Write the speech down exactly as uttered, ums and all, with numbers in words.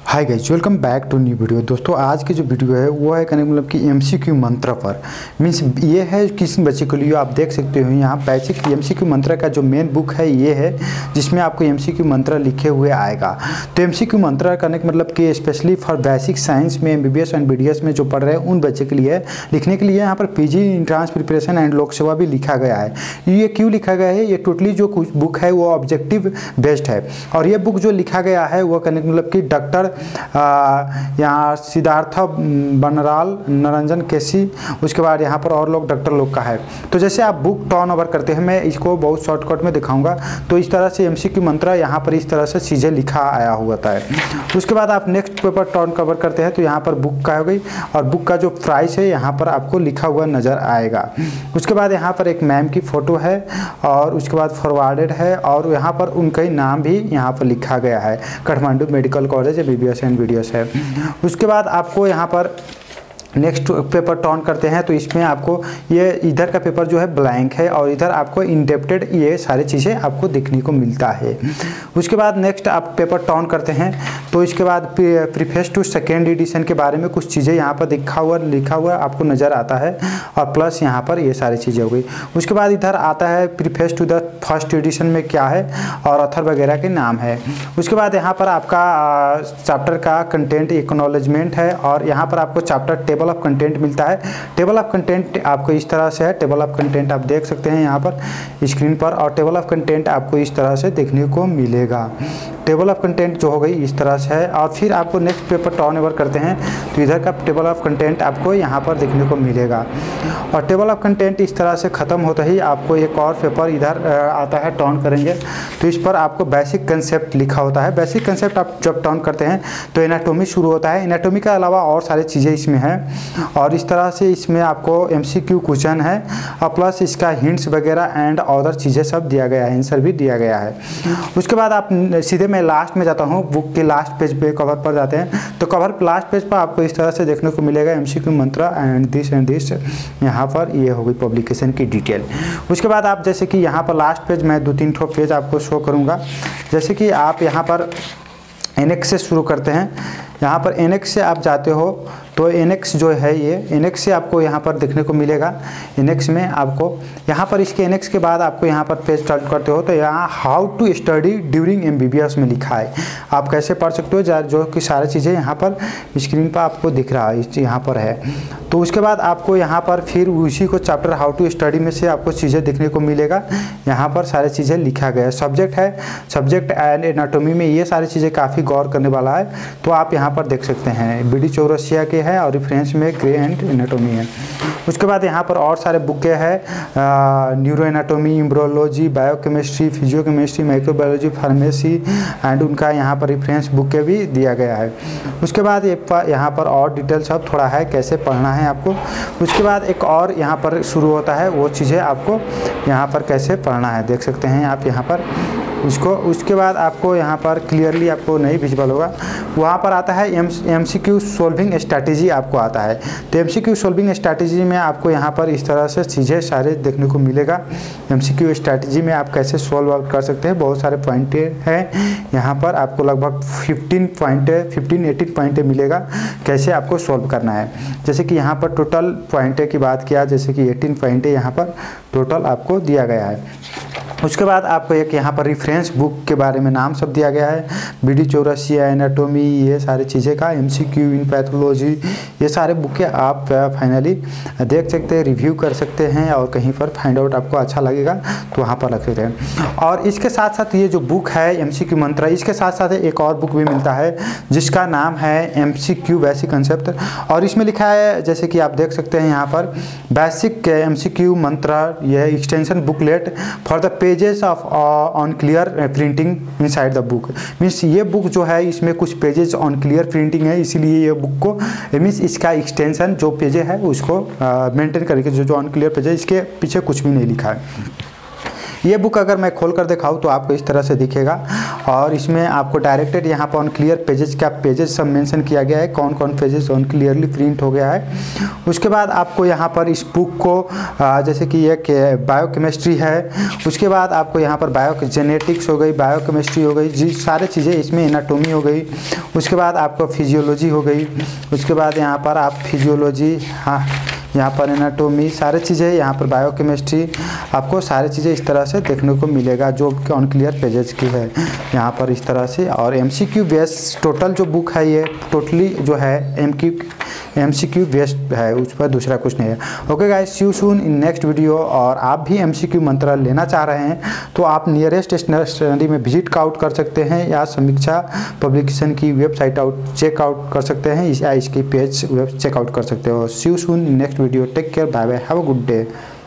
Hi guys, welcome back to new video. दोस्तों आज की जो वीडियो है वो है कहने मतलब कि एमसीक्यू मंत्र पर। मीन्स ये है किसी बच्चे के लिए, आप देख सकते हो यहाँ बेसिक एमसीक्यू मंत्र का जो मेन बुक है ये है, जिसमें आपको एमसीक्यू मंत्र लिखे हुए आएगा। तो एमसीक्यू मंत्र करने का मतलब कि स्पेशली फॉर बेसिक साइंस में एमबीबीएस एंड बीडीएस में जो पढ़ रहे हैं उन बच्चे के लिए लिखने के लिए यहाँ पर पीजी एंट्रेंस प्रिपरेशन एंड लोक सेवा भी लिखा गया है। ये क्यों लिखा गया है? ये टोटली जो बुक है वो ऑब्जेक्टिव बेस्ड है, और ये बुक जो लिखा गया है वो कहने का मतलब कि डॉक्टर यहाँ सिद्धार्थ बनराल, निरंजन केसी, उसके बाद यहाँ पर और लोग डॉक्टर लोग का है। तो जैसे आप बुक टर्न ओवर करते हैं, मैं इसको बहुत शॉर्टकट में दिखाऊंगा। तो इस तरह से एमसीक्यू मंत्र यहाँ पर इस तरह से चीज़ें लिखा आया हुआ था। उसके बाद आप नेक्स्ट पेपर टर्न कवर करते हैं तो यहाँ पर बुक का हो गई, और बुक का जो प्राइस है यहाँ पर आपको लिखा हुआ नज़र आएगा। उसके बाद यहाँ पर एक मैम की फ़ोटो है, और उसके बाद फॉरवर्डेड है, और यहाँ पर उनका ही नाम भी यहाँ पर लिखा गया है, Kathmandu medical college MBBS and BDS है। उसके बाद आपको यहाँ पर नेक्स्ट पेपर टर्न करते हैं तो इसमें आपको ये इधर का पेपर जो है ब्लैंक है, और इधर आपको इंडेप्टेड ये सारी चीज़ें आपको देखने को मिलता है। उसके बाद नेक्स्ट आप पेपर टर्न करते हैं तो इसके बाद प्रीफेस टू सेकेंड एडिशन के बारे में कुछ चीज़ें यहाँ पर दिखा हुआ लिखा हुआ आपको नज़र आता है, और प्लस यहाँ पर ये सारी चीज़ें हो गई। उसके बाद इधर आता है preface to the first edition में क्या है और ऑथर वगैरह के नाम है। उसके बाद यहाँ पर आपका चैप्टर का कंटेंट एक्नॉलेजमेंट है, और यहाँ पर आपको चैप्टर टेबल ऑफ कंटेंट मिलता है। टेबल ऑफ कंटेंट आपको इस तरह से है, टेबल ऑफ कंटेंट आप देख सकते हैं यहाँ पर स्क्रीन पर, और टेबल ऑफ कंटेंट आपको इस तरह से देखने को मिलेगा। टेबल ऑफ कंटेंट जो हो गई इस तरह से है, और फिर आपको नेक्स्ट पेपर टर्न ओवर करते हैं तो इधर का टेबल ऑफ कंटेंट आपको यहाँ पर देखने को मिलेगा। और टेबल ऑफ कंटेंट इस तरह से ख़त्म होता ही आपको एक और पेपर इधर आता है, टर्न करेंगे तो इस पर आपको बेसिक कंसेप्ट लिखा होता है। बेसिक कंसेप्ट आप जब टर्न करते हैं तो एनाटॉमी शुरू होता है। एनाटॉमी के अलावा और सारी चीज़ें इसमें हैं, और इस तरह से इसमें आपको एमसीक्यू क्वेश्चन है, और प्लस इसका हिंट्स वगैरह एंड अदर चीज़ें सब दिया गया है, आंसर भी दिया गया है। उसके बाद आप सीधे मैं लास्ट में जाता हूँ, बुक के लास्ट पेज पे कवर पर जाते हैं तो कवर लास्ट पेज पर आपको इस तरह से देखने को मिलेगा एमसीक्यू मंत्र एंड दिस एंड दिस। यहाँ पर ये हो गई पब्लिकेशन की डिटेल। उसके बाद आप जैसे कि यहाँ पर लास्ट पेज में दो तीन ठो पेज आपको शो करूँगा। जैसे कि आप यहाँ पर एनेक्स से शुरू करते हैं, यहाँ पर एनेक्स से आप जाते हो तो एनेक्स जो है ये एनेक्स से आपको यहाँ पर देखने को मिलेगा। एनेक्स में आपको यहाँ पर इसके एनेक्स के बाद आपको यहाँ पर पेज टर्न करते हो तो यहाँ how to study during MBBS में लिखा है, आप कैसे पढ़ सकते हो, जो कि सारी चीज़ें यहाँ पर स्क्रीन पर आपको दिख रहा है, यहाँ पर है। तो उसके बाद आपको यहाँ पर फिर उसी को चैप्टर हाउ टू स्टडी में से आपको चीज़ें देखने को मिलेगा। यहाँ पर सारी चीज़ें लिखा गया है। सब्जेक्ट है सब्जेक्ट एंड एनाटॉमी में ये सारी चीज़ें काफ़ी गौर करने वाला है, तो आप यहाँ पर देख सकते हैं। बी डी चौरसिया के है, और रेफरेंस में ग्रे एंड एनाटॉमी है। उसके बाद यहाँ पर और सारे बुकें हैं, neuro anatomy, embryology, biochemistry, physiochemistry, microbiology, pharmacy and उनका यहाँ पर रेफरेंस बुकें भी दिया गया है। उसके बाद यहाँ पर और डिटेल सब थोड़ा है कैसे पढ़ना है आपको। उसके बाद एक और यहाँ पर शुरू होता है, वो चीज़ें आपको यहाँ पर कैसे पढ़ना है देख सकते हैं आप यहाँ पर उसको। उसके बाद आपको यहाँ पर क्लियरली आपको नहीं विजिबल होगा, वहाँ पर आता है एम एमसीक्यू सोल्विंग स्ट्रैटेजी आपको आता है। तो एमसीक्यू सोल्विंग स्ट्रैटेजी में आपको यहाँ पर इस तरह से चीज़ें सारे देखने को मिलेगा। एमसीक्यू स्ट्रैटेजी में आप कैसे सोल्व आउट कर सकते हैं, बहुत सारे पॉइंट हैं यहाँ पर, आपको लगभग fifteen point fifteen eighteen point मिलेगा कैसे आपको सोल्व करना है। जैसे कि यहाँ पर टोटल पॉइंट की बात किया, जैसे कि एटीन पॉइंट यहाँ पर टोटल आपको दिया गया है। उसके बाद आपको एक यहाँ पर रेफरेंस बुक के बारे में नाम सब दिया गया है, बी डी चौरसिया, एनाटॉमी, ये सारी चीज़ें का, एमसीक्यू इन पैथोलॉजी, ये सारे बुकें आप फाइनली देख सकते हैं, रिव्यू कर सकते हैं, और कहीं पर फाइंड आउट आपको अच्छा लगेगा तो वहाँ पर रख सकते हैं। और इसके साथ साथ ये जो बुक है एमसीक्यू मंत्र, इसके साथ साथ एक और बुक भी मिलता है जिसका नाम है एमसीक्यू बेसिक कंसेप्ट, और इसमें लिखा है जैसे कि आप देख सकते हैं यहाँ पर बेसिक एमसीक्यू मंत्र, यह extension booklet for the pages of on clear printing inside the book. Means ये बुक जो है इसमें कुछ पेजेस ऑन क्लियर प्रिंटिंग है, इसीलिए ये बुक को मीन्स इसका एक्सटेंशन जो पेजेस है उसको मेंटेन करके जो जो ऑन क्लियर पेज है, इसके पीछे कुछ भी नहीं लिखा है। ये बुक अगर मैं खोल कर दिखाऊँ तो आपको इस तरह से दिखेगा, और इसमें आपको डायरेक्टेड यहाँ पर अनक्लियर पेजेस का पेजेस सब मेंशन किया गया है, कौन कौन पेजेस अनक्लियरली प्रिंट हो गया है। उसके बाद आपको यहाँ पर इस बुक को जैसे कि ये बायोकेमिस्ट्री है, उसके बाद आपको यहाँ पर बायो जेनेटिक्स हो गई, बायोकेमिस्ट्री हो गई, जी सारे चीज़ें इसमें, एनाटॉमी हो गई, उसके बाद आपको फिजियोलॉजी हो गई, उसके बाद यहाँ पर आप फिजियोलॉजी, हाँ यहाँ पर एनाटॉमी, सारी चीज़ें यहाँ पर बायोकेमिस्ट्री, आपको सारी चीज़ें इस तरह से देखने को मिलेगा जो कि अनक्लियर पेजेस की है यहाँ पर इस तरह से। और एमसीक्यू बेस टोटल जो बुक है ये टोटली जो है एम क्यू एमसीक्यू बेस्ड है, उस पर दूसरा कुछ नहीं है। Okay guys, see you soon in next video. और आप भी एमसीक्यू मंत्र लेना चाह रहे हैं तो आप नियरेस्ट स्टेशनरी में विजिट आउट कर सकते हैं या समीक्षा पब्लिकेशन की वेबसाइट आउट चेक आउट कर सकते हैं या इसकी पेज वेब चेकआउट कर सकते हो। See you soon in next video, take care, bye bye, have a good day.